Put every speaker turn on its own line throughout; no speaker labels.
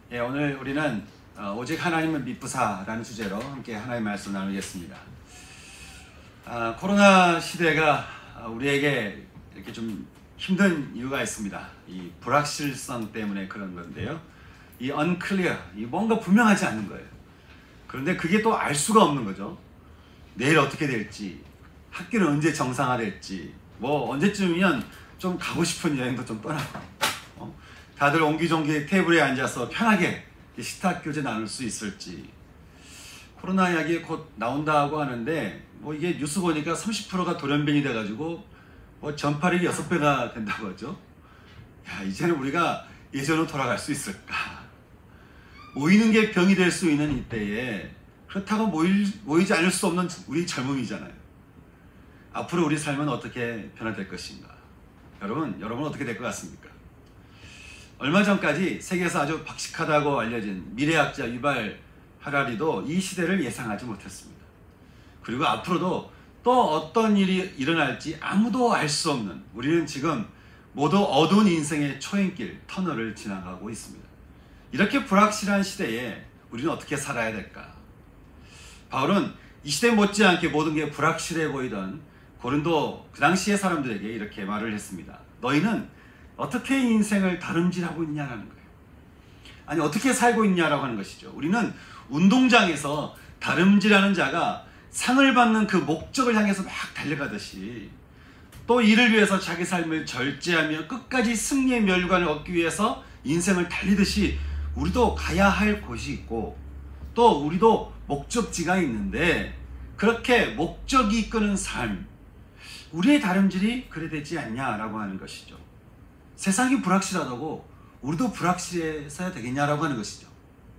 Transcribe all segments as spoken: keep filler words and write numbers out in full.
예, 오늘 우리는 어, 오직 하나님을 믿부사라는 주제로 함께 하나님의 말씀 나누겠습니다. 아, 코로나 시대가 우리에게 이렇게 좀 힘든 이유가 있습니다. 이 불확실성 때문에 그런 건데요. 이 unclear, 이 뭔가 분명하지 않는 거예요. 그런데 그게 또 알 수가 없는 거죠. 내일 어떻게 될지, 학교는 언제 정상화될지, 뭐 언제쯤이면 좀 가고 싶은 여행도 좀 떠나고, 어? 다들 옹기종기 테이블에 앉아서 편하게 시탁교제 나눌 수 있을지. 코로나 이야기 곧 나온다고 하는데 뭐 이게 뉴스 보니까 삼십 퍼센트가 돌연변이 돼가지고 뭐 전파력이 여섯 배가 된다고 하죠. 야, 이제는 우리가 예전으로 돌아갈 수 있을까? 모이는 게 병이 될 수 있는 이때에 그렇다고 모일, 모이지 않을 수 없는 우리 젊음이잖아요. 앞으로 우리 삶은 어떻게 변화될 것인가? 여러분, 여러분은 어떻게 될 것 같습니까? 얼마 전까지 세계에서 아주 박식하다고 알려진 미래학자 유발 하라리도 이 시대를 예상하지 못했습니다. 그리고 앞으로도 또 어떤 일이 일어날지 아무도 알 수 없는, 우리는 지금 모두 어두운 인생의 초행길, 터널을 지나가고 있습니다. 이렇게 불확실한 시대에 우리는 어떻게 살아야 될까? 바울은 이 시대 못지않게 모든 게 불확실해 보이던 고린도 그 당시의 사람들에게 이렇게 말을 했습니다. 너희는 어떻게 인생을 다름질하고 있냐라는 거예요. 아니, 어떻게 살고 있냐라고 하는 것이죠. 우리는 운동장에서 다름질하는 자가 상을 받는 그 목적을 향해서 막 달려가듯이, 또 이를 위해서 자기 삶을 절제하며 끝까지 승리의 멸관을 얻기 위해서 인생을 달리듯이 우리도 가야 할 곳이 있고, 또 우리도 목적지가 있는데, 그렇게 목적이 이끄는 삶, 우리의 다름질이 그래 되지 않냐라고 하는 것이죠. 세상이 불확실하다고 우리도 불확실해서야 되겠냐라고 하는 것이죠.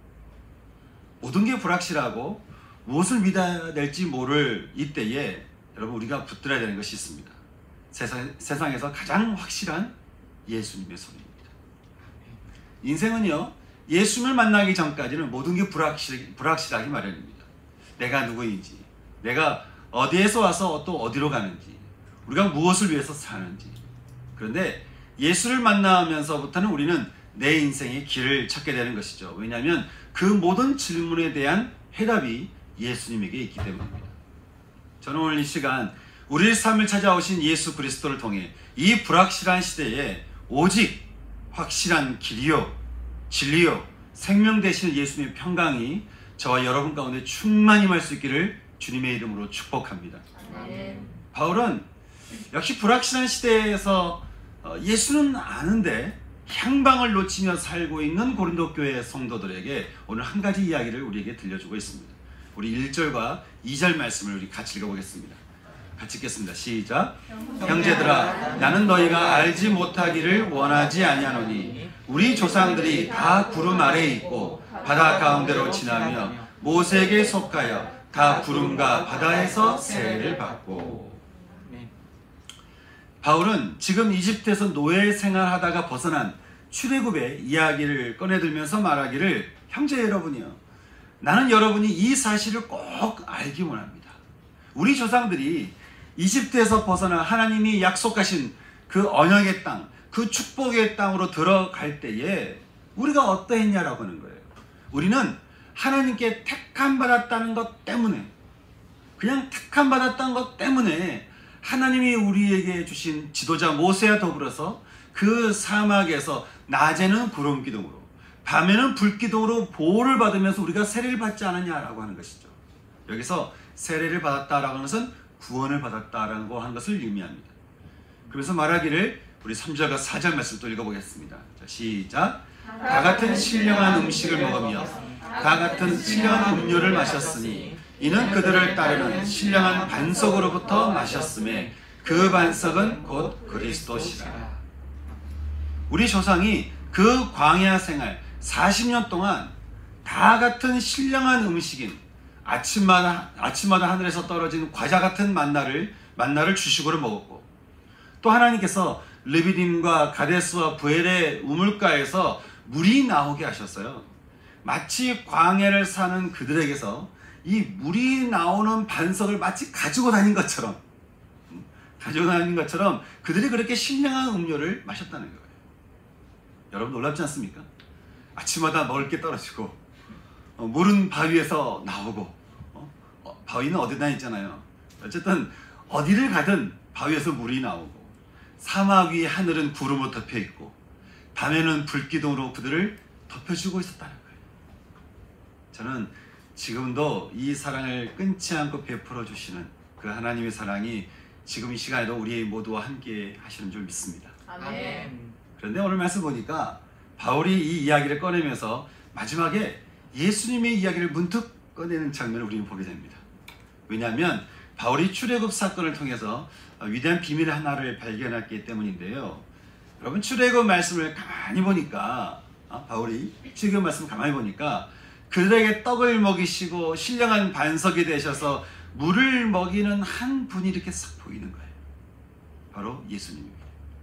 모든 게 불확실하고 무엇을 믿어야 될지 모를 이때에 여러분, 우리가 붙들어야 되는 것이 있습니다. 세상, 세상에서 가장 확실한 예수님의 손입니다. 인생은요, 예수님을 만나기 전까지는 모든 게 불확실, 불확실하기 마련입니다. 내가 누구인지, 내가 어디에서 와서 또 어디로 가는지, 우리가 무엇을 위해서 사는지. 그런데 예수를 만나면서부터는 우리는 내 인생의 길을 찾게 되는 것이죠. 왜냐하면 그 모든 질문에 대한 해답이 예수님에게 있기 때문입니다. 저는 오늘 이 시간 우리의 삶을 찾아오신 예수 그리스도를 통해 이 불확실한 시대에 오직 확실한 길이요, 진리요, 생명 되시는 예수님의 평강이 저와 여러분 가운데 충만히 임할 수 있기를 주님의 이름으로 축복합니다. 네. 바울은 역시 불확실한 시대에서 예수는 아는데 향방을 놓치며 살고 있는 고린도 교회 성도들에게 오늘 한 가지 이야기를 우리에게 들려주고 있습니다. 우리 일 절과 이 절 말씀을 우리 같이 읽어보겠습니다. 같이 읽겠습니다. 시작. 형제들아, 나는 너희가 알지 못하기를 원하지 아니하노니 우리 조상들이 다 구름 아래에 있고 바다 가운데로 지나며 모세에게 속하여 다 구름과 바다에서 세례를 받고. 바울은 지금 이집트에서 노예 생활하다가 벗어난 출애굽의 이야기를 꺼내들면서 말하기를, 형제 여러분이요, 나는 여러분이 이 사실을 꼭 알기 원합니다. 우리 조상들이 이집트에서 벗어나 하나님이 약속하신 그 언약의 땅, 그 축복의 땅으로 들어갈 때에 우리가 어떠했냐라고 하는 거예요. 우리는 하나님께 택함 받았다는 것 때문에, 그냥 택함 받았다는 것 때문에 하나님이 우리에게 주신 지도자 모세와 더불어서 그 사막에서 낮에는 구름 기둥으로, 밤에는 불 기둥으로 보호를 받으면서 우리가 세례를 받지 않았냐라고 하는 것이죠. 여기서 세례를 받았다라고 하는 것은 구원을 받았다라고 하는 것을 의미합니다. 그래서 말하기를 우리 삼 절과 사 절 말씀 또 읽어보겠습니다. 자, 시작. 다 같은 신령한 음식을 먹으며 다 같은 신령한 음료를 마셨으니 이는 그들을 따르는 신령한 반석으로부터 마셨음에 그 반석은 곧 그리스도시라. 우리 조상이 그 광야 생활 사십 년 동안 다 같은 신령한 음식인 아침마다, 아침마다 하늘에서 떨어진 과자 같은 만나를, 만나를 주식으로 먹었고, 또 하나님께서 르비딤과 가데스와 부엘의 우물가에서 물이 나오게 하셨어요. 마치 광야를 사는 그들에게서 이 물이 나오는 반석을 마치 가지고 다닌 것처럼, 가지고 다닌 것처럼 그들이 그렇게 신령한 음료를 마셨다는 거예요. 여러분 놀랍지 않습니까? 아침마다 먹을 게 떨어지고 어, 물은 바위에서 나오고 어? 어, 바위는 어디나 있잖아요. 어쨌든 어디를 가든 바위에서 물이 나오고 사막 위에 하늘은 구름으로 덮여있고 밤에는 불기둥으로 그들을 덮여주고 있었다는 거예요. 저는 지금도 이 사랑을 끊지 않고 베풀어 주시는 그 하나님의 사랑이 지금 이 시간에도 우리 모두와 함께 하시는 줄 믿습니다.
아멘.
그런데 오늘 말씀 보니까 바울이 이 이야기를 꺼내면서 마지막에 예수님의 이야기를 문득 꺼내는 장면을 우리는 보게 됩니다. 왜냐하면 바울이 출애굽 사건을 통해서 위대한 비밀 하나를 발견했기 때문인데요. 여러분, 출애굽 말씀을 가만히 보니까 어? 바울이 출애굽 말씀을 가만히 보니까 그들에게 떡을 먹이시고 신령한 반석이 되셔서 물을 먹이는 한 분이 이렇게 싹 보이는 거예요. 바로 예수님입니다.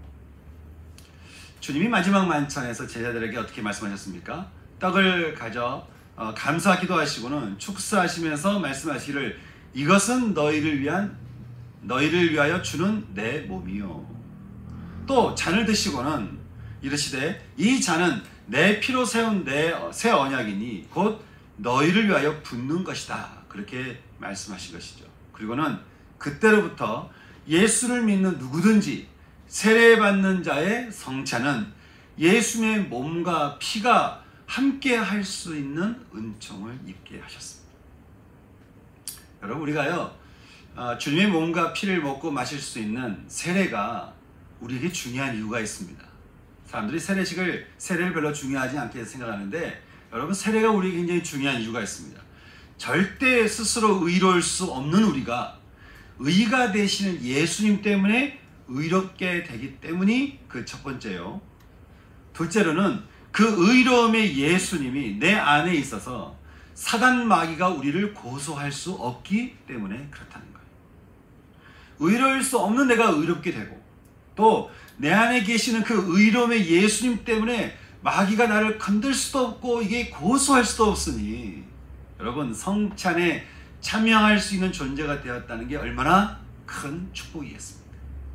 주님이 마지막 만찬에서 제자들에게 어떻게 말씀하셨습니까? 떡을 가져 어, 감사 기도하시고는 축사하시면서 말씀하시기를 이것은 너희를 위한 너희를 위하여 주는 내 몸이요. 또 잔을 드시고는 이르시되 이 잔은 내 피로 세운 내 새 언약이니 곧 너희를 위하여 붓는 것이다. 그렇게 말씀하신 것이죠. 그리고는 그때로부터 예수를 믿는 누구든지 세례받는 자의 성찬은 예수의 몸과 피가 함께 할 수 있는 은총을 입게 하셨습니다. 여러분, 우리가요 어, 주님의 몸과 피를 먹고 마실 수 있는 세례가 우리에게 중요한 이유가 있습니다. 사람들이 세례식을 세례를 별로 중요하지 않게 생각하는데 여러분, 세례가 우리에게 굉장히 중요한 이유가 있습니다. 절대 스스로 의로울 수 없는 우리가 의가 되시는 예수님 때문에 의롭게 되기 때문이 그 첫 번째요. 둘째로는 그 의로움의 예수님이 내 안에 있어서 사단 마귀가 우리를 고소할 수 없기 때문에 그렇다는 거예요. 의로울 수 없는 내가 의롭게 되고 또 내 안에 계시는 그 의로움의 예수님 때문에 마귀가 나를 건들 수도 없고 이게 고소할 수도 없으니 여러분, 성찬에 참여할 수 있는 존재가 되었다는 게 얼마나 큰 축복이겠습니까?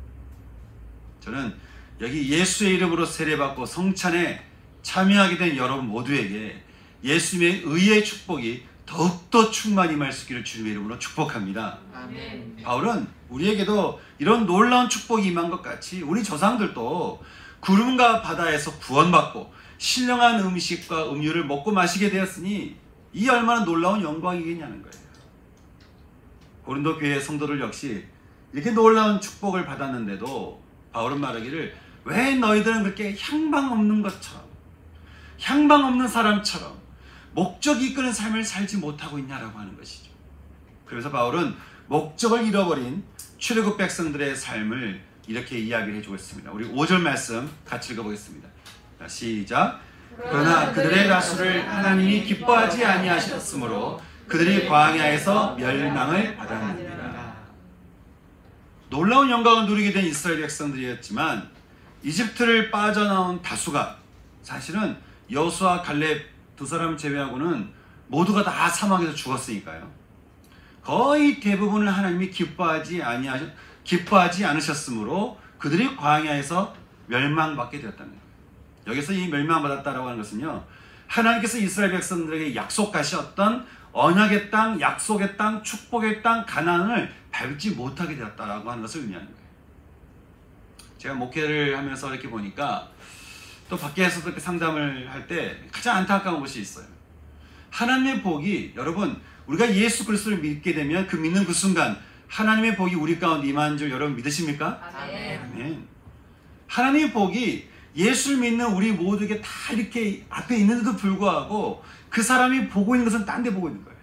저는 여기 예수의 이름으로 세례받고 성찬에 참여하게 된 여러분 모두에게 예수님의 의의 축복이 더욱더 충만히 임할 수 있기를 주님의 이름으로 축복합니다.
아멘.
바울은 우리에게도 이런 놀라운 축복이 임한 것 같이 우리 조상들도 구름과 바다에서 구원받고 신령한 음식과 음료를 먹고 마시게 되었으니 이 얼마나 놀라운 영광이겠냐는 거예요. 고린도 교회 성도들 역시 이렇게 놀라운 축복을 받았는데도 바울은 말하기를 왜 너희들은 그렇게 향방 없는 것처럼 향방 없는 사람처럼 목적이 이끄는 삶을 살지 못하고 있냐라고 하는 것이죠. 그래서 바울은 목적을 잃어버린 출애굽 백성들의 삶을 이렇게 이야기를 해주고 있습니다. 우리 오 절 말씀 같이 읽어보겠습니다. 자, 시작. 그러나 그들의 다수를 하나님이 기뻐하지 아니하셨으므로 그들이 광야에서 멸망을 받았느니라. 놀라운 영광을 누리게 된 이스라엘 백성들이었지만 이집트를 빠져나온 다수가 사실은 여호수아 갈렙 두 사람을 제외하고는 모두가 다 사막에서 죽었으니까요. 거의 대부분을 하나님이 기뻐하지 아니하셨, 기뻐하지 않으셨으므로 그들이 광야에서 멸망받게 되었다는 거예요. 여기서 이 멸망받았다라고 하는 것은요, 하나님께서 이스라엘 백성들에게 약속하셨던 언약의 땅, 약속의 땅, 축복의 땅, 가나안을 밟지 못하게 되었다라고 하는 것을 의미하는 거예요. 제가 목회를 하면서 이렇게 보니까 또 밖에서도 이렇게 상담을 할 때 가장 안타까운 것이 있어요. 하나님의 복이, 여러분, 우리가 예수 그리스도를 믿게 되면 그 믿는 그 순간 하나님의 복이 우리 가운데 임하는 줄 여러분 믿으십니까?
아멘.
아멘. 하나님의 복이 예수를 믿는 우리 모두에게 다 이렇게 앞에 있는데도 불구하고 그 사람이 보고 있는 것은 딴 데 보고 있는 거예요.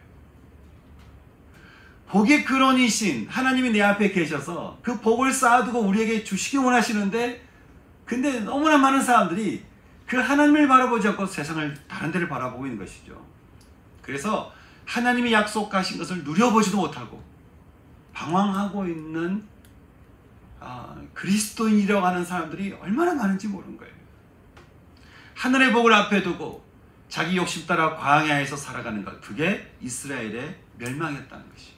복의 근원이신 하나님이 내 앞에 계셔서 그 복을 쌓아두고 우리에게 주시기 원하시는데, 근데 너무나 많은 사람들이 그 하나님을 바라보지 않고 세상을 다른 데를 바라보고 있는 것이죠. 그래서 하나님이 약속하신 것을 누려보지도 못하고 방황하고 있는 아, 그리스도인이라고 하는 사람들이 얼마나 많은지 모르는 거예요. 하늘의 복을 앞에 두고 자기 욕심 따라 광야에서 살아가는 것, 그게 이스라엘의 멸망이었다는 것이에요.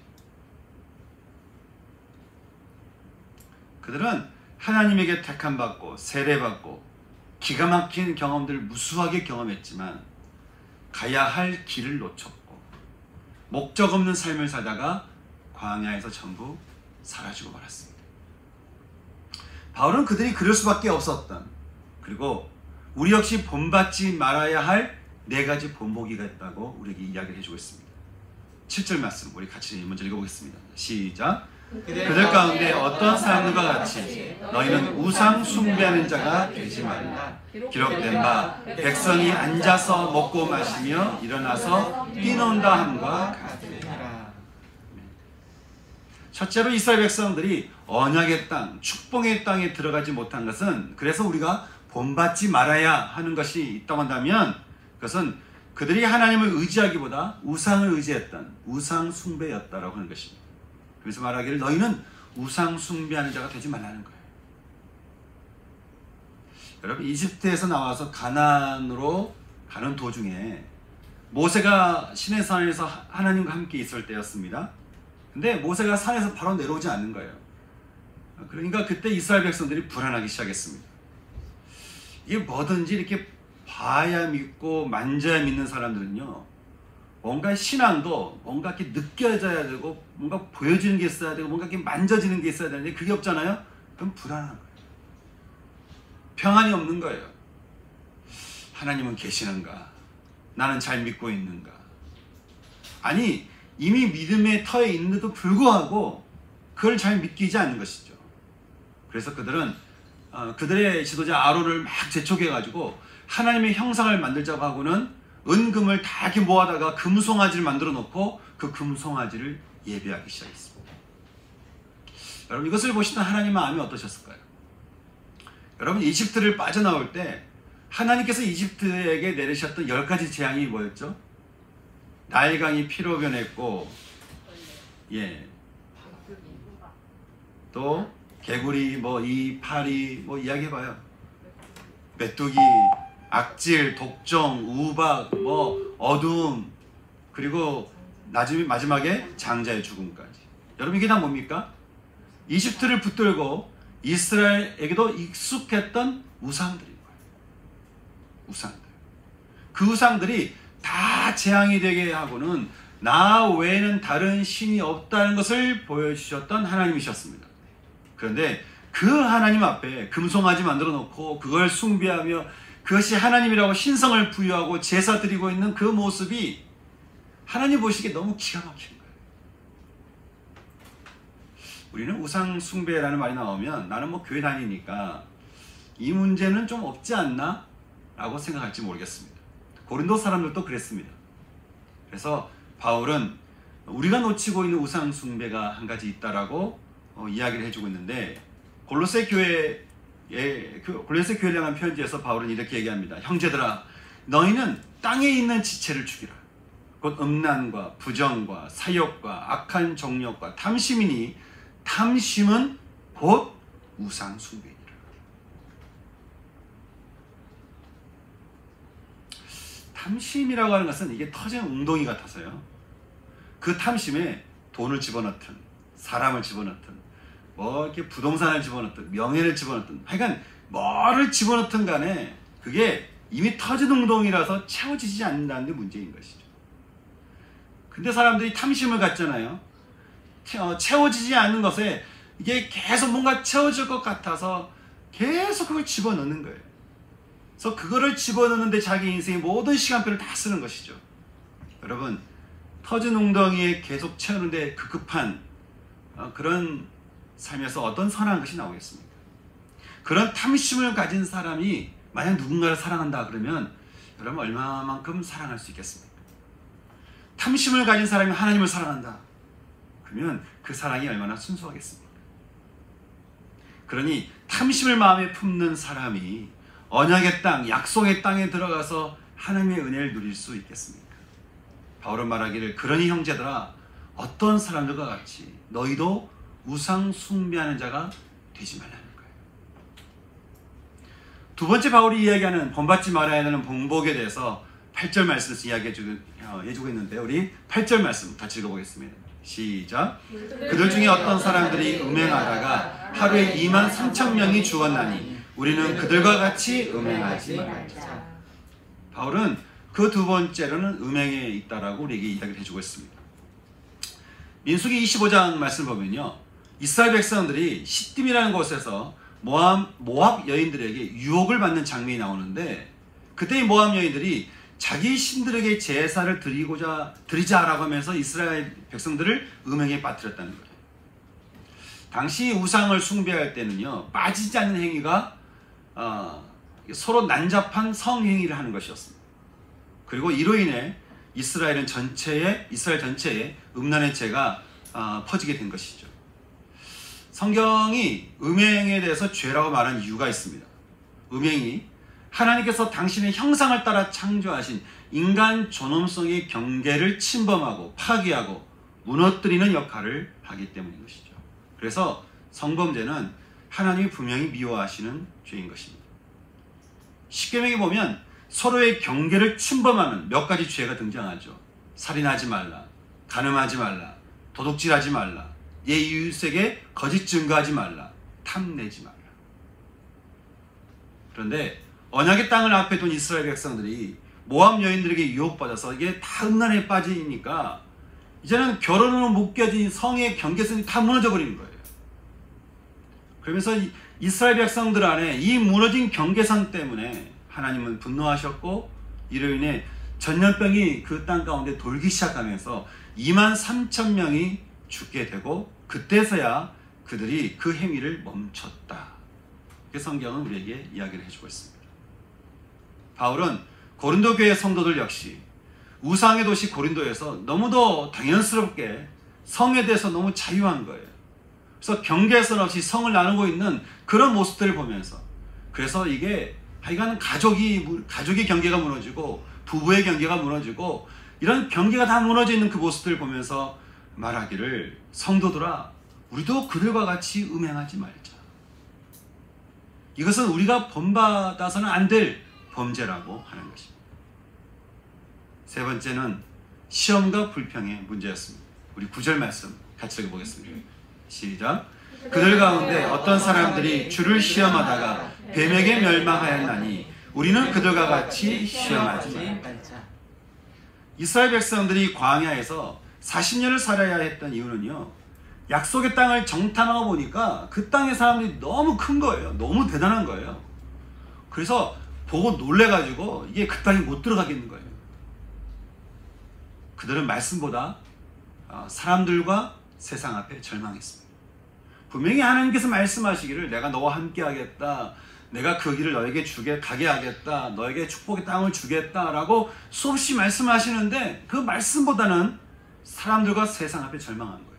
그들은 하나님에게 택함받고 세례받고 기가 막힌 경험들을 무수하게 경험했지만 가야 할 길을 놓쳤고 목적 없는 삶을 살다가 광야에서 전부 사라지고 말았습니다. 바울은 그들이 그럴 수밖에 없었던, 그리고 우리 역시 본받지 말아야 할 네 가지 본보기가 있다고 우리에게 이야기를 해주고 있습니다. 칠 절 말씀 우리 같이 먼저 읽어보겠습니다. 시작. 그들 가운데 어떤 사람들과 같이 너희는 우상 숭배하는 자가 되지 말라. 기록된 바 백성이 앉아서 먹고 마시며 일어나서 뛰논다 함과 같으리라. 첫째로 이스라엘 백성들이 언약의 땅, 축복의 땅에 들어가지 못한 것은, 그래서 우리가 본받지 말아야 하는 것이 있다고 한다면 그것은 그들이 하나님을 의지하기보다 우상을 의지했던 우상 숭배였다라고 하는 것입니다. 그래서 말하기를 너희는 우상 숭배하는 자가 되지 말라는 거예요. 여러분, 이집트에서 나와서 가나안으로 가는 도중에 모세가 시내산에서 하나님과 함께 있을 때였습니다. 근데 모세가 산에서 바로 내려오지 않는 거예요. 그러니까 그때 이스라엘 백성들이 불안하기 시작했습니다. 이게 뭐든지 이렇게 봐야 믿고 만져야 믿는 사람들은요, 뭔가 신앙도 뭔가 이렇게 느껴져야 되고 뭔가 보여지는 게 있어야 되고 뭔가 이렇게 만져지는 게 있어야 되는데 그게 없잖아요? 그럼 불안한 거예요. 평안이 없는 거예요. 하나님은 계시는가? 나는 잘 믿고 있는가? 아니, 이미 믿음의 터에 있는데도 불구하고 그걸 잘 믿기지 않는 것이죠. 그래서 그들은 어, 그들의 지도자 아론을 막 재촉해가지고 하나님의 형상을 만들자고 하고는 은금을 다 이렇게 모아다가 금송아지를 만들어 놓고 그 금송아지를 예배하기 시작했습니다. 여러분, 이것을 보시던 하나님의 마음이 어떠셨을까요? 여러분, 이집트를 빠져나올 때 하나님께서 이집트에게 내리셨던 열 가지 재앙이 뭐였죠? 나일강이 피로 변했고, 예, 또 개구리, 뭐 이, 파리, 뭐 이야기해봐요. 메뚜기, 악질, 독종, 우박, 뭐 어두움, 그리고 나중에 마지막에 장자의 죽음까지. 여러분, 이게 다 뭡니까? 이집트를 붙들고 이스라엘에게도 익숙했던 우상들인 거예요. 우상들. 그 우상들이 다 재앙이 되게 하고는 나 외에는 다른 신이 없다는 것을 보여주셨던 하나님이셨습니다. 그런데 그 하나님 앞에 금송아지 만들어 놓고 그걸 숭배하며 그것이 하나님이라고 신성을 부여하고 제사 드리고 있는 그 모습이 하나님 보시기에 너무 기가 막힌 거예요. 우리는 우상 숭배라는 말이 나오면 나는 뭐 교회 다니니까 이 문제는 좀 없지 않나? 라고 생각할지 모르겠습니다. 고린도 사람들도 그랬습니다. 그래서 바울은 우리가 놓치고 있는 우상 숭배가 한 가지 있다라고 어, 이야기를 해주고 있는데, 골로새 교회 예, 골로새 교회를 향한 편지에서 바울은 이렇게 얘기합니다. 형제들아, 너희는 땅에 있는 지체를 죽이라. 곧 음란과 부정과 사욕과 악한 정욕과 탐심이니 탐심은 곧 우상 숭배니라. 탐심이라고 하는 것은 이게 터진 웅덩이 같아서요. 그 탐심에 돈을 집어넣든 사람을 집어넣든 뭐 이렇게 부동산을 집어넣든 명예를 집어넣든 하여간 뭐를 집어넣든 간에 그게 이미 터진 웅덩이라서 채워지지 않는다는 게 문제인 것이죠. 근데 사람들이 탐심을 갖잖아요. 채워지지 않는 것에 이게 계속 뭔가 채워질 것 같아서 계속 그걸 집어넣는 거예요. 그래서 그거를 집어넣는데 자기 인생의 모든 시간표를 다 쓰는 것이죠. 여러분, 터진 웅덩이에 계속 채우는데 급급한 그런 삶에서 어떤 선한 것이 나오겠습니까? 그런 탐심을 가진 사람이 만약 누군가를 사랑한다 그러면 여러분 얼마만큼 사랑할 수 있겠습니까? 탐심을 가진 사람이 하나님을 사랑한다 그러면 그 사랑이 얼마나 순수하겠습니까? 그러니 탐심을 마음에 품는 사람이 언약의 땅, 약속의 땅에 들어가서 하나님의 은혜를 누릴 수 있겠습니까? 바울은 말하기를 그러니 형제들아, 어떤 사람들과 같이 너희도 우상 숭배하는 자가 되지 말라는 거예요. 두 번째 바울이 이야기하는 본받지 말아야 하는 본복에 대해서 팔 절 말씀에서 이야기해주고 해주고 있는데, 우리 팔 절 말씀 같이 읽어보겠습니다. 시작. 그들 중에 어떤 사람들이 음행하다가 하루에 이만 삼천 명이 죽었나니 우리는 그들과 같이 음행하지 말자. 바울은 그 두 번째로는 음행에 있다라고 우리에게 이야기를 해주고 있습니다. 민수기 이십오 장 말씀 보면요, 이스라엘 백성들이 시딤이라는 곳에서 모압, 모압 여인들에게 유혹을 받는 장면이 나오는데, 그때 이 모압 여인들이 자기 신들에게 제사를 드리고자 드리자라고 하면서 이스라엘 백성들을 음행에 빠뜨렸다는 거예요. 당시 우상을 숭배할 때는요, 빠지지 않는 행위가 어, 서로 난잡한 성행위를 하는 것이었습니다. 그리고 이로 인해 이스라엘은 전체에 이스라엘 전체에 음란의 죄가 어, 퍼지게 된 것이죠. 성경이 음행에 대해서 죄라고 말하는 이유가 있습니다. 음행이 하나님께서 당신의 형상을 따라 창조하신 인간 존엄성의 경계를 침범하고 파괴하고 무너뜨리는 역할을 하기 때문인 것이죠. 그래서 성범죄는 하나님이 분명히 미워하시는 죄인 것입니다. 십계명에 보면 서로의 경계를 침범하는 몇 가지 죄가 등장하죠. 살인하지 말라, 간음하지 말라, 도둑질하지 말라, 내 이웃에게 거짓 증거하지 말라, 탐내지 말라. 그런데 언약의 땅을 앞에 둔 이스라엘 백성들이 모압 여인들에게 유혹받아서 이게 다 음란에 빠지니까 이제는 결혼으로 묶여진 성의 경계선이 다 무너져 버리는 거예요. 그러면서 이스라엘 백성들 안에 이 무너진 경계선 때문에 하나님은 분노하셨고, 이로 인해 전염병이 그 땅 가운데 돌기 시작하면서 이만 삼천 명이 죽게 되고, 그때서야 그들이 그 행위를 멈췄다. 성경은 우리에게 이야기를 해주고 있습니다. 바울은 고린도 교회 성도들 역시 우상의 도시 고린도에서 너무도 당연스럽게 성에 대해서 너무 자유한 거예요. 그래서 경계선 없이 성을 나누고 있는 그런 모습들을 보면서, 그래서 이게 하여간 가족이 가족의 경계가 무너지고 부부의 경계가 무너지고 이런 경계가 다 무너져 있는 그 모습들을 보면서 말하기를, 성도들아, 우리도 그들과 같이 음행하지 말자. 이것은 우리가 본받아서는 안 될 범죄라고 하는 것입니다. 세 번째는 시험과 불평의 문제였습니다. 우리 구 절 말씀 같이 읽어보겠습니다. 시작. 그들 가운데 어떤 사람들이 주를 시험하다가 뱀에게 멸망하였나니 우리는 그들과 같이 시험하지 말자. 이스라엘 백성들이 광야에서 사십 년을 살아야 했던 이유는요, 약속의 땅을 정탐하고 보니까 그 땅의 사람들이 너무 큰 거예요. 너무 대단한 거예요. 그래서 보고 놀래가지고 이게 그 땅에 못 들어가겠는 거예요. 그들은 말씀보다 사람들과 세상 앞에 절망했습니다. 분명히 하나님께서 말씀하시기를, 내가 너와 함께 하겠다, 내가 그 길을 너에게 주게 가게 하겠다, 너에게 축복의 땅을 주겠다라고 수없이 말씀하시는데, 그 말씀보다는 사람들과 세상 앞에 절망한 거예요.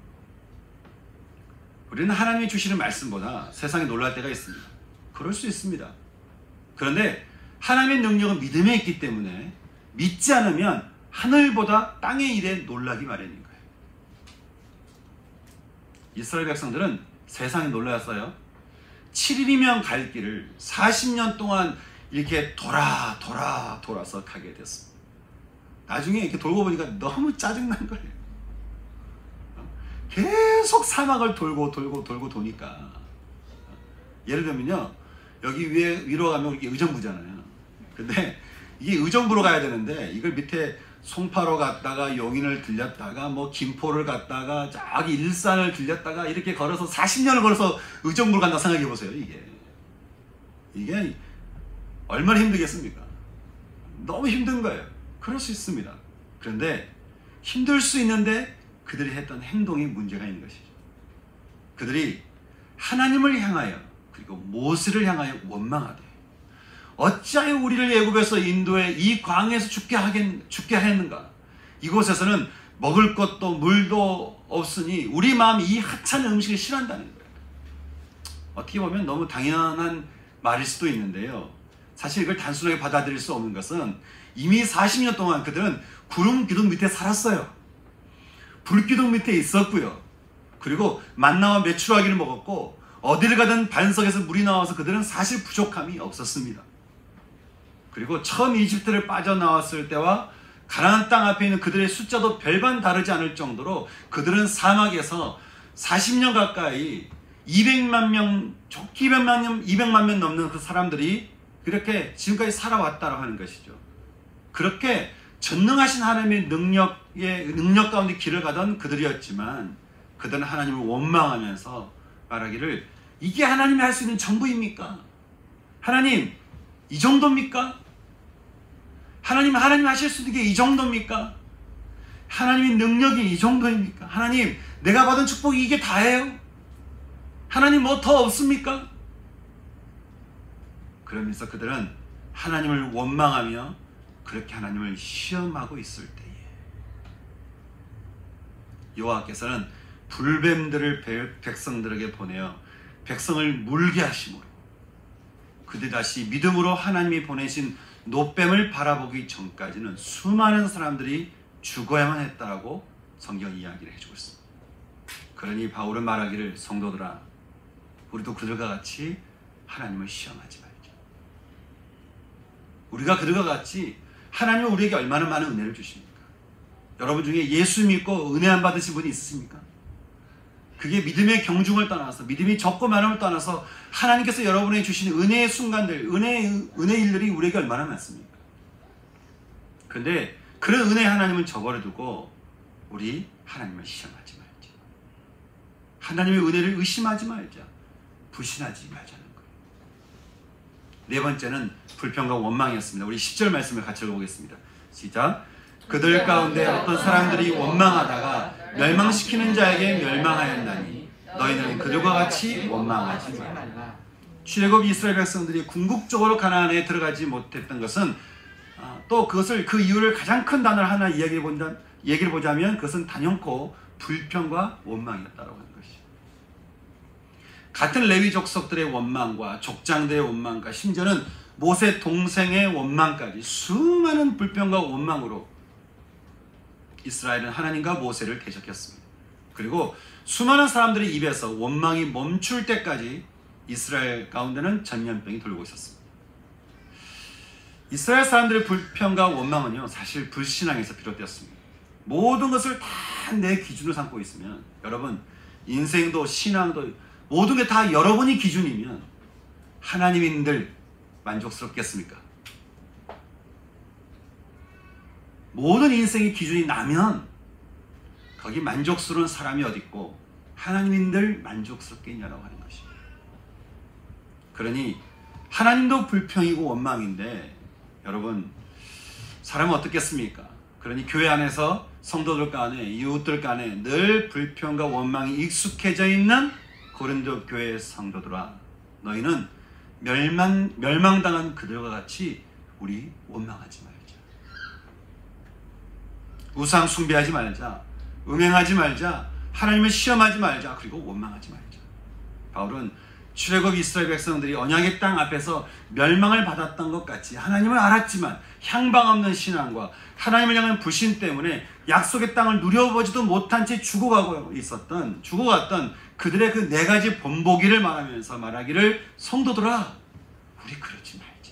우리는 하나님이 주시는 말씀보다 세상에 놀랄 때가 있습니다. 그럴 수 있습니다. 그런데 하나님의 능력은 믿음에 있기 때문에 믿지 않으면 하늘보다 땅의 일에 놀라기 마련인 거예요. 이스라엘 백성들은 세상에 놀랐어요. 칠 일이면 갈 길을 사십 년 동안 이렇게 돌아 돌아 돌아서 가게 됐습니다. 나중에 이렇게 돌고 보니까 너무 짜증난 거예요. 계속 사막을 돌고 돌고 돌고 도니까. 예를 들면요, 여기 위에 위로 가면 이렇게 의정부잖아요. 근데 이게 의정부로 가야 되는데 이걸 밑에 송파로 갔다가 용인을 들렸다가 뭐 김포를 갔다가 저기 일산을 들렸다가 이렇게 걸어서 사십 년을 걸어서 의정부를 간다 생각해 보세요. 이게 이게 얼마나 힘들겠습니까? 너무 힘든 거예요. 그럴 수 있습니다. 그런데 힘들 수 있는데 그들이 했던 행동에 문제가 있는 것이죠. 그들이 하나님을 향하여 그리고 모세를 향하여 원망하되, 어찌하여 우리를 애굽에서 인도해 이 광야에서 죽게 하겠, 죽게 하였는가? 이곳에서는 먹을 것도 물도 없으니 우리 마음이 이 하찮은 음식을 싫어한다는 거예요. 어떻게 보면 너무 당연한 말일 수도 있는데요, 사실 이걸 단순하게 받아들일 수 없는 것은 이미 사십 년 동안 그들은 구름 기둥 밑에 살았어요. 불기둥 밑에 있었고요. 그리고 만나와 메추라기를 먹었고, 어디를 가든 반석에서 물이 나와서 그들은 사실 부족함이 없었습니다. 그리고 처음 이집트를 빠져나왔을 때와 가나안 땅 앞에 있는 그들의 숫자도 별반 다르지 않을 정도로 그들은 사막에서 사십 년 가까이 이백만 명, 좋게 이백만 명, 이백만 명 넘는 그 사람들이 그렇게 지금까지 살아왔다고 하는 것이죠. 그렇게 전능하신 하나님의 능력의 능력 가운데 길을 가던 그들이었지만 그들은 하나님을 원망하면서 말하기를 이게 하나님이 할 수 있는 전부입니까? 하나님 이 정도입니까? 하나님 하나님 하실 수 있는 게 이 정도입니까? 하나님의 능력이 이 정도입니까? 하나님 내가 받은 축복이 이게 다예요? 하나님 뭐 더 없습니까? 그러면서 그들은 하나님을 원망하며 그렇게 하나님을 시험하고 있을 때에 여호와께서는 불뱀들을 백성들에게 보내어 백성을 물게 하심으로 그들 다시 믿음으로 하나님이 보내신 노뱀을 바라보기 전까지는 수많은 사람들이 죽어야만 했다라고 성경 이야기를 해주고 있습니다. 그러니 바울은 말하기를 성도들아 우리도 그들과 같이 하나님을 시험하지 말자. 우리가 그들과 같이 하나님은 우리에게 얼마나 많은 은혜를 주십니까? 여러분 중에 예수 믿고 은혜 안 받으신 분이 있으십니까? 그게 믿음의 경중을 떠나서 믿음이 적고 많음을 떠나서 하나님께서 여러분에게 주신 은혜의 순간들, 은혜의, 은혜의 일들이 우리에게 얼마나 많습니까? 그런데 그런 은혜 하나님은 저버려 두고 우리 하나님을 시험하지 말자. 하나님의 은혜를 의심하지 말자. 불신하지 말자는 거예요. 네 번째는 불평과 원망이었습니다. 우리 십 절 말씀을 같이 읽어보겠습니다. 시작. 그들 가운데 어떤 사람들이 원망하다가 멸망시키는 자에게 멸망하였나니 너희는 그들과 같이 원망하지 말라. 출애굽 이스라엘 백성들이 궁극적으로 가나안에 들어가지 못했던 것은 또 그것을 그 이유를 가장 큰 단어를 하나 이야기해 본다, 얘기를 보자면 그것은 단연코 불평과 원망이었다고 하는 것이죠. 같은 레위 족속들의 원망과 족장들의 원망과 심지어는 모세 동생의 원망까지 수많은 불평과 원망으로 이스라엘은 하나님과 모세를 대적했습니다. 그리고 수많은 사람들의 입에서 원망이 멈출 때까지 이스라엘 가운데는 전염병이 돌고 있었습니다. 이스라엘 사람들의 불평과 원망은요 사실 불신앙에서 비롯되었습니다. 모든 것을 다 내 기준으로 삼고 있으면 여러분 인생도 신앙도 모든 게 다 여러분이 기준이면 하나님인들 만족스럽겠습니까? 모든 인생의 기준이 나면 거기 만족스러운 사람이 어디 있고 하나님인들 만족스럽겠냐라고 하는 것입니다. 그러니 하나님도 불평이고 원망인데 여러분 사람은 어떻겠습니까? 그러니 교회 안에서 성도들 간에 이웃들 간에 늘 불평과 원망이 익숙해져 있는 고린도 교회의 성도들아 너희는 멸망, 멸망당한 그들과 같이 우리 원망하지 말자. 우상 숭배하지 말자. 음행하지 말자. 하나님을 시험하지 말자. 그리고 원망하지 말자. 바울은 출애굽 이스라엘 백성들이 언약의 땅 앞에서 멸망을 받았던 것 같이 하나님을 알았지만 향방 없는 신앙과 하나님을 향한 불신 때문에 약속의 땅을 누려보지도 못한 채 죽어가고 있었던 죽어갔던 그들의 그 네 가지 본보기를 말하면서 말하기를 성도들아 우리 그러지 말자.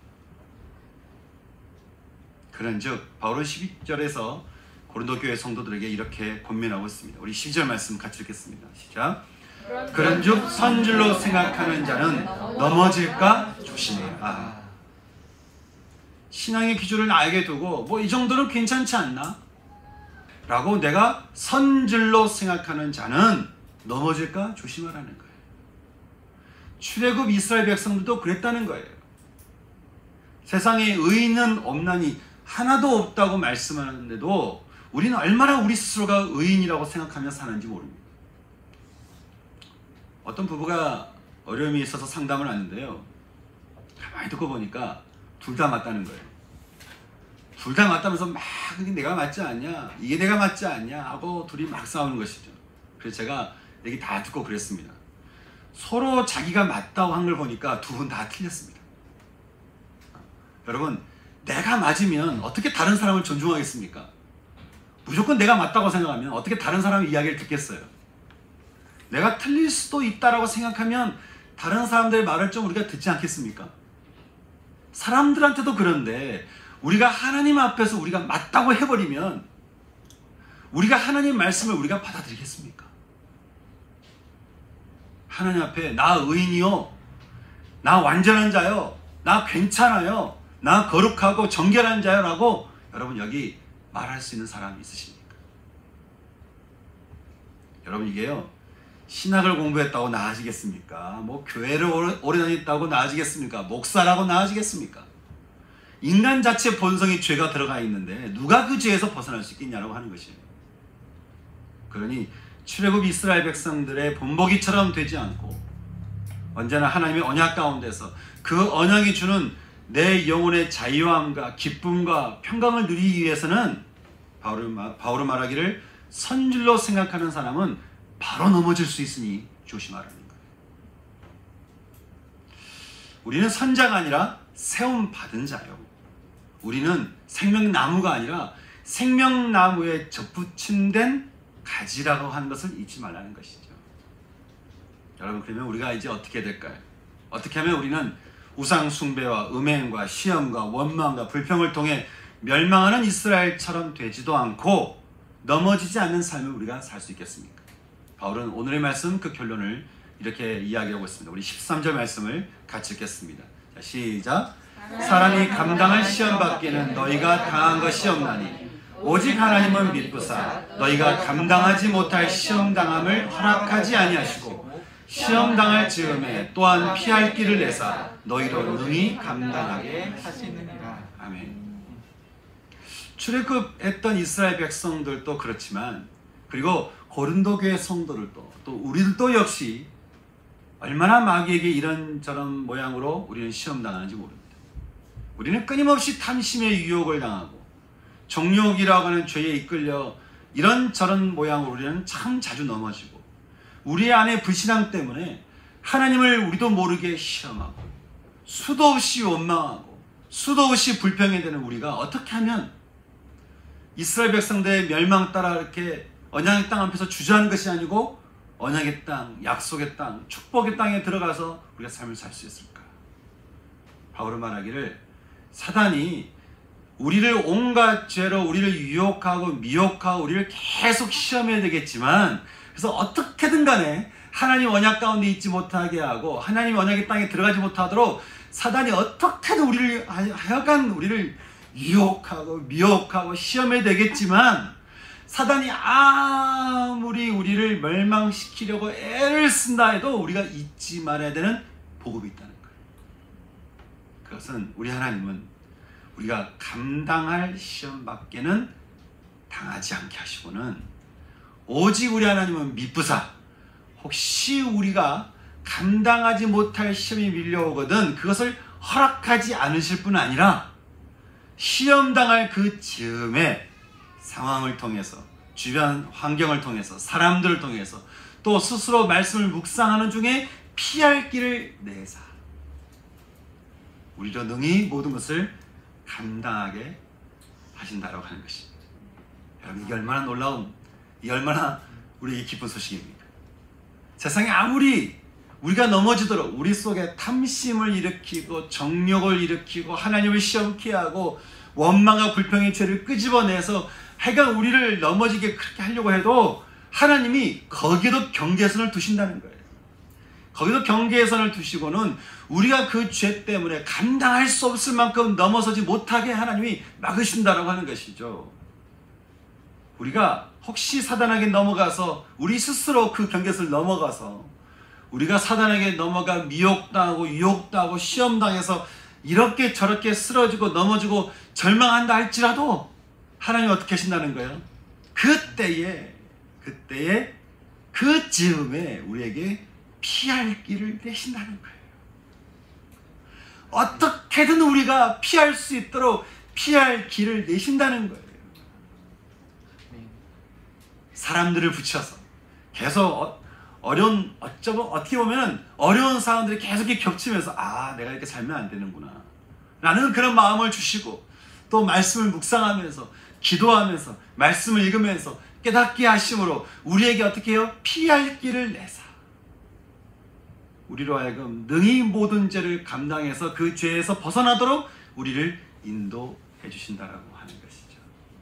그런즉 바울은 십이 절에서 고린도 교회 성도들에게 이렇게 권면하고 있습니다. 우리 십이 절 말씀 같이 읽겠습니다. 시작. 그런즉 선줄로 생각하는 자는 넘어질까 조심해라. 신앙의 기준을 알게 두고 뭐 이 정도는 괜찮지 않나? 라고 내가 선줄로 생각하는 자는 넘어질까 조심하라는 거예요. 출애굽 이스라엘 백성들도 그랬다는 거예요. 세상에 의인은 없나니 하나도 없다고 말씀하는데도 우리는 얼마나 우리 스스로가 의인이라고 생각하며 사는지 모릅니다. 어떤 부부가 어려움이 있어서 상담을 하는데요. 가만히 듣고 보니까 둘 다 맞다는 거예요. 둘 다 맞다면서 막 이게 내가 맞지 않냐, 이게 내가 맞지 않냐 하고 둘이 막 싸우는 것이죠. 그래서 제가 얘기 다 듣고 그랬습니다. 서로 자기가 맞다고 한 걸 보니까 두 분 다 틀렸습니다. 여러분, 내가 맞으면 어떻게 다른 사람을 존중하겠습니까? 무조건 내가 맞다고 생각하면 어떻게 다른 사람의 이야기를 듣겠어요? 내가 틀릴 수도 있다라고 생각하면 다른 사람들의 말을 좀 우리가 듣지 않겠습니까? 사람들한테도 그런데 우리가 하나님 앞에서 우리가 맞다고 해버리면 우리가 하나님 말씀을 우리가 받아들이겠습니까? 하나님 앞에 나 의인이요, 나 완전한 자요, 나 괜찮아요, 나 거룩하고 정결한 자요라고 여러분 여기 말할 수 있는 사람이 있으십니까? 여러분 이게요, 신학을 공부했다고 나아지겠습니까? 뭐 교회를 오래, 오래 다녔다고 나아지겠습니까? 목사라고 나아지겠습니까? 인간 자체 본성이 죄가 들어가 있는데 누가 그 죄에서 벗어날 수 있겠냐라고 하는 것이에요. 그러니 출애굽 이스라엘 백성들의 본보기처럼 되지 않고 언제나 하나님의 언약 가운데서 그 언약이 주는 내 영혼의 자유함과 기쁨과 평강을 누리기 위해서는 바울은, 바울은 말하기를 선줄로 생각하는 사람은 바로 넘어질 수 있으니 조심하라는 거예요. 우리는 선자가 아니라 세움 받은 자요. 우리는 생명나무가 아니라 생명나무에 접붙임된 가지라고 하는 것을 잊지 말라는 것이죠. 여러분, 그러면 우리가 이제 어떻게 될까요? 어떻게 하면 우리는 우상 숭배와 음행과 시험과 원망과 불평을 통해 멸망하는 이스라엘처럼 되지도 않고 넘어지지 않는 삶을 우리가 살 수 있겠습니까? 바울은 오늘의 말씀 그 결론을 이렇게 이야기하고 있습니다. 우리 십삼 절 말씀을 같이 읽겠습니다. 자, 시작. 사람이 감당할 시험 받기는 너희가 당한 것이 없나니 오직 하나님은 믿으사 너희가 감당하지 못할 시험 당함을 허락하지 아니하시고 시험 당할 즈음에 또한 피할 길을 내사 너희로 능히 감당하게 하시느니라. 아멘. 출애굽했던 이스라엘 백성들도 그렇지만, 그리고 고린도 교회 성도들도, 또 우리들도 역시 얼마나 마귀에게 이런저런 모양으로 우리는 시험 당하는지 모릅니다. 우리는 끊임없이 탐심의 유혹을 당하고 정욕이라고 하는 죄에 이끌려 이런저런 모양으로 우리는 참 자주 넘어지고, 우리 안에 불신앙 때문에 하나님을 우리도 모르게 시험하고 수도 없이 원망하고 수도 없이 불평이 되는 우리가 어떻게 하면 이스라엘 백성들의 멸망 따라 이렇게 언약의 땅 앞에서 주저하는 것이 아니고 언약의 땅, 약속의 땅, 축복의 땅에 들어가서 우리가 삶을 살 수 있을까? 바울은 말하기를 사단이 우리를 온갖 죄로 우리를 유혹하고 미혹하고 우리를 계속 시험해야 되겠지만, 그래서 어떻게든 간에 하나님 언약 가운데 있지 못하게 하고 하나님 언약의 땅에 들어가지 못하도록 사단이 어떻게든 우리를 하여간 우리를 유혹하고 미혹하고 시험해야 되겠지만, 사단이 아무리 우리를 멸망시키려고 애를 쓴다 해도 우리가 잊지 말아야 되는 복음이 있다는 거예요. 그것은 우리 하나님은 우리가 감당할 시험밖에는 당하지 않게 하시고는 오직 우리 하나님은 미쁘사 혹시 우리가 감당하지 못할 시험이 밀려오거든 그것을 허락하지 않으실 뿐 아니라 시험당할 그 즈음에 상황을 통해서, 주변 환경을 통해서, 사람들을 통해서, 또 스스로 말씀을 묵상하는 중에 피할 길을 내사 우리로 능히 모든 것을 감당하게 하신다라고 하는 것입니다. 여러분, 이게 얼마나 놀라운, 이게 얼마나 우리에게 기쁜 소식입니까? 세상에 아무리 우리가 넘어지도록 우리 속에 탐심을 일으키고 정욕을 일으키고 하나님을 시험케 하고 원망과 불평의 죄를 끄집어내서 하여간 우리를 넘어지게 그렇게 하려고 해도 하나님이 거기에도 경계선을 두신다는 거예요. 거기도 경계선을 두시고는 우리가 그 죄 때문에 감당할 수 없을 만큼 넘어서지 못하게 하나님이 막으신다라고 하는 것이죠. 우리가 혹시 사단에게 넘어가서 우리 스스로 그 경계선을 넘어가서 우리가 사단에게 넘어가 미혹당하고 유혹당하고 시험당해서 이렇게 저렇게 쓰러지고 넘어지고 절망한다 할지라도 하나님이 어떻게 하신다는 거예요? 그때에 그때에 그 즈음에 우리에게 피할 길을 내신다는 거예요. 어떻게든 우리가 피할 수 있도록 피할 길을 내신다는 거예요. 사람들을 붙여서 계속 어, 어려운 어쩌고 어떻게 보면 어려운 사람들이 계속 이렇게 겹치면서 아 내가 이렇게 살면 안 되는구나 라는 그런 마음을 주시고, 또 말씀을 묵상하면서 기도하면서 말씀을 읽으면서 깨닫게 하심으로 우리에게 어떻게 해요? 피할 길을 내사 우리로 하여금 능히 모든 죄를 감당해서 그 죄에서 벗어나도록 우리를 인도해 주신다라고 하는 것이죠.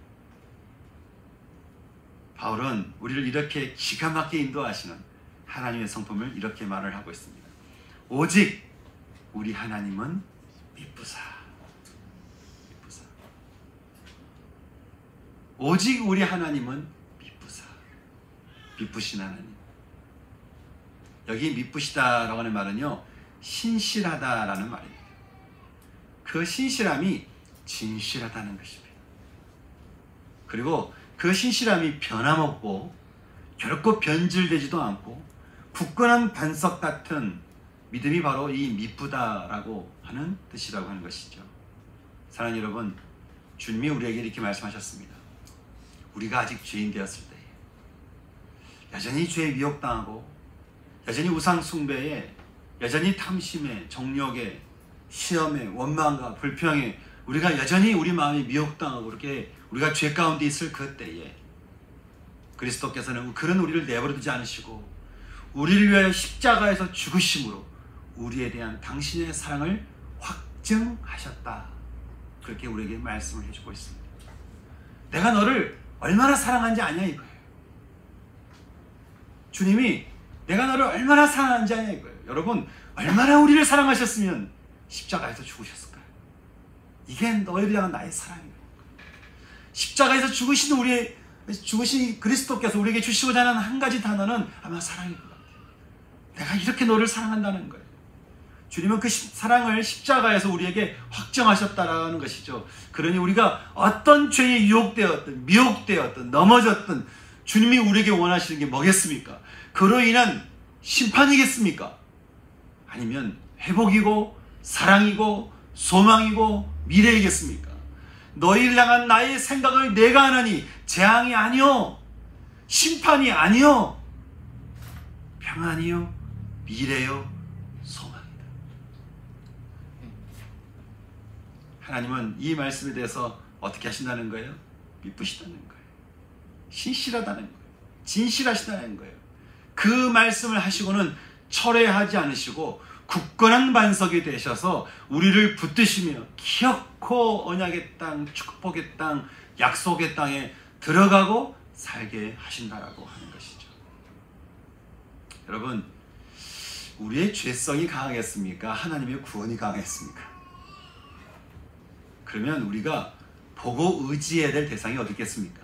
바울은 우리를 이렇게 기가 막히게 인도하시는 하나님의 성품을 이렇게 말을 하고 있습니다. 오직 우리 하나님은 미쁘사. 오직 우리 하나님은 미쁘사. 미쁘신 하나님. 여기 미쁘시다라고 하는 말은요, 신실하다라는 말입니다. 그 신실함이 진실하다는 것입니다. 그리고 그 신실함이 변함없고 결코 변질되지도 않고 굳건한 반석 같은 믿음이 바로 이 미쁘다라고 하는 뜻이라고 하는 것이죠. 사랑하는 여러분, 주님이 우리에게 이렇게 말씀하셨습니다. 우리가 아직 죄인 되었을 때 여전히 죄에 미혹당하고 여전히 우상 숭배에 여전히 탐심에 정욕에 시험에 원망과 불평에 우리가 여전히 우리 마음이 미혹당하고 그렇게 우리가 죄 가운데 있을 그때에 그리스도께서는 그런 우리를 내버려 두지 않으시고 우리를 위하여 십자가에서 죽으심으로 우리에 대한 당신의 사랑을 확증하셨다. 그렇게 우리에게 말씀을 해주고 있습니다. 내가 너를 얼마나 사랑하는지 아냐 이거예요. 주님이 내가 너를 얼마나 사랑하는지 아냐 이거예요. 여러분, 얼마나 우리를 사랑하셨으면 십자가에서 죽으셨을까요? 이게 너희를 향한 나의 사랑이에요. 십자가에서 죽으신 우리의 죽으신 그리스도께서 우리에게 주시고자 하는 한 가지 단어는 아마 사랑일 것 같아요. 내가 이렇게 너를 사랑한다는 거예요. 주님은 그 사랑을 십자가에서 우리에게 확정하셨다라는 것이죠. 그러니 우리가 어떤 죄에 유혹되었든 미혹되었든 넘어졌든 주님이 우리에게 원하시는 게 뭐겠습니까? 그로 인한 심판이겠습니까? 아니면 회복이고 사랑이고 소망이고 미래이겠습니까? 너희를 향한 나의 생각을 내가 하나니 재앙이 아니요 심판이 아니요 평안이요 미래요 소망이다. 하나님은 이 말씀에 대해서 어떻게 하신다는 거예요? 미쁘시다는 거예요. 신실하다는 거예요. 진실하시다는 거예요. 그 말씀을 하시고는 철회하지 않으시고 굳건한 반석이 되셔서 우리를 붙드시며 기어코 언약의 땅, 축복의 땅, 약속의 땅에 들어가고 살게 하신다라고 하는 것이죠. 여러분, 우리의 죄성이 강하겠습니까? 하나님의 구원이 강하겠습니까? 그러면 우리가 보고 의지해야 될 대상이 어디 있겠습니까?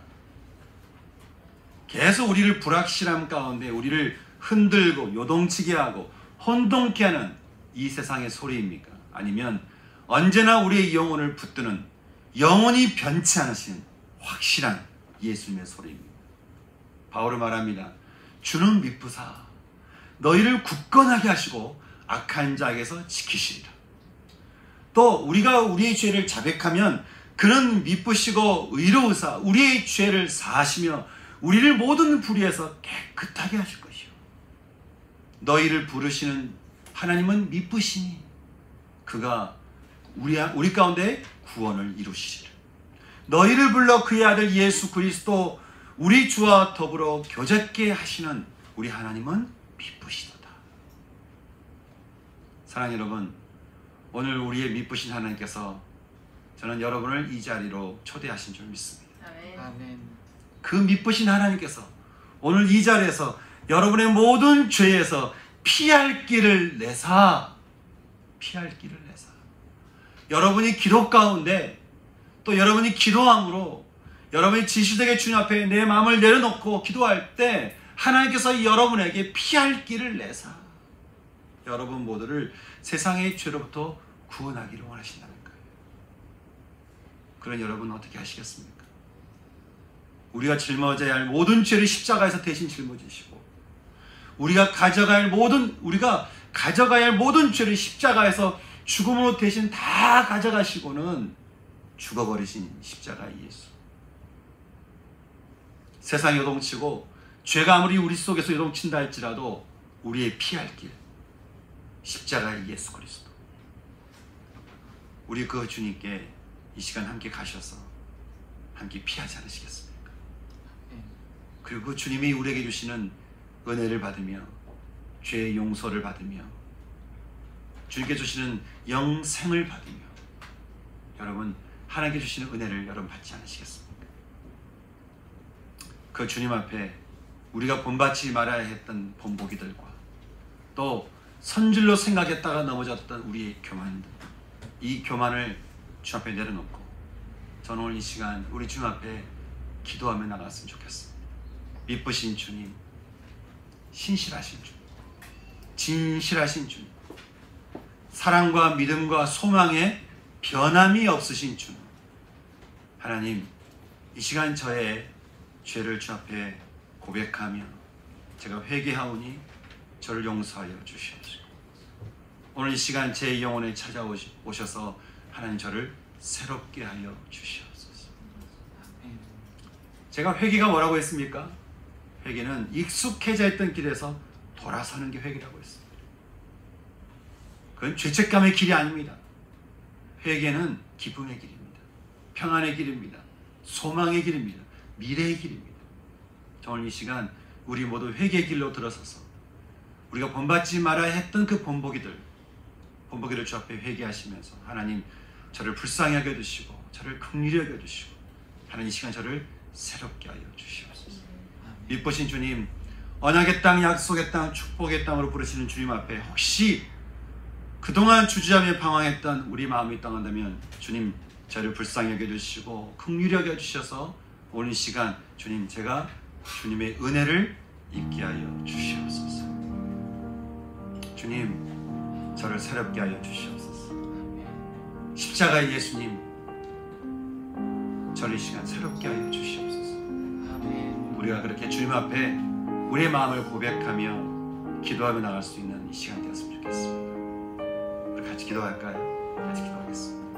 계속 우리를 불확실함 가운데 우리를 흔들고 요동치게 하고 혼동케 하는 이 세상의 소리입니까? 아니면 언제나 우리의 영혼을 붙드는 영원히 변치 않으신 확실한 예수님의 소리입니다. 바울은 말합니다. 주는 미쁘사 너희를 굳건하게 하시고 악한 자에게서 지키시리라. 또 우리가 우리의 죄를 자백하면 그는 미쁘시고 의로우사 우리의 죄를 사하시며 우리를 모든 불의에서 깨끗하게 하실 것이요. 너희를 부르시는 하나님은 미쁘시니 그가 우리, 우리 가운데 구원을 이루시리라. 너희를 불러 그의 아들 예수 그리스도 우리 주와 더불어 교제케 하시는 우리 하나님은 미쁘시도다. 사랑하는 여러분, 오늘 우리의 미쁘신 하나님께서 저는 여러분을 이 자리로 초대하신 줄 믿습니다.
아멘.
그 미쁘신 하나님께서 오늘 이 자리에서 여러분의 모든 죄에서 피할 길을 내사 피할 길을 내사 여러분이 기도 가운데 또 여러분이 기도함으로 여러분이 진실되게 주님 앞에 내 마음을 내려놓고 기도할 때 하나님께서 여러분에게 피할 길을 내사 여러분 모두를 세상의 죄로부터 구원하기를 원하신다는 거예요. 그런 여러분 어떻게 하시겠습니까? 우리가 짊어져야 할 모든 죄를 십자가에서 대신 짊어지시고 우리가 가져갈 모든 우리가 가져가야 할 모든 죄를 십자가에서 죽음으로 대신 다 가져가시고는 죽어버리신 십자가의 예수. 세상이 요동치고 죄가 아무리 우리 속에서 요동친다 할지라도 우리의 피할 길 십자가의 예수 그리스도. 우리 그 주님께 이 시간 함께 가셔서 함께 피하지 않으시겠습니까? 그리고 그 주님이 우리에게 주시는 은혜를 받으며 죄의 용서를 받으며 주님께 주시는 영생을 받으며 여러분 하나님께 주시는 은혜를 여러분 받지 않으시겠습니까? 그 주님 앞에 우리가 본받지 말아야 했던 본보기들과 또 선질로 생각했다가 넘어졌던 우리의 교만들 이 교만을 주 앞에 내려놓고 저는 오늘 이 시간 우리 주님 앞에 기도하며 나갔으면 좋겠습니다. 미쁘신 주님, 신실하신 주님, 진실하신 주님, 사랑과 믿음과 소망에 변함이 없으신 주님, 하나님, 이 시간 저의 죄를 주 앞에 고백하며 제가 회개하오니 저를 용서하여 주시옵소서. 오늘 이 시간 제 영혼에 찾아오셔서 하나님 저를 새롭게 하여 주시옵소서. 제가 회개가 뭐라고 했습니까? 회개는 익숙해져 있던 길에서 돌아서는 게 회개라고 했습니다. 그건 죄책감의 길이 아닙니다. 회개는 기쁨의 길입니다. 평안의 길입니다. 소망의 길입니다. 미래의 길입니다. 오늘 이 시간 우리 모두 회개의 길로 들어서서 우리가 본받지 말아야 했던 그 본보기들, 본보기를 주 앞에 회개하시면서 하나님 저를 불쌍히 여겨 주시고 저를 긍휼히 여겨 주시고 하나님 이 시간 저를 새롭게 하여 주시옵소서. 미쁘신 주님, 언약의 땅, 약속의 땅, 축복의 땅으로 부르시는 주님 앞에 혹시 그동안 주저하며 방황했던 우리 마음이 떠난다면 주님 저를 불쌍히 여겨주시고 긍휼히 여겨주셔서 오늘 시간 주님 제가 주님의 은혜를 입게 하여 주시옵소서. 주님 저를 새롭게 하여 주시옵소서. 십자가의 예수님 저를 이 시간 새롭게 하여 주시옵소서. 우리가 그렇게 주님 앞에 우리의 마음을 고백하며 기도하며 나갈 수 있는 이 시간 되었으면 좋겠습니다. 우리 같이 기도할까요? 같이 기도하겠습니다.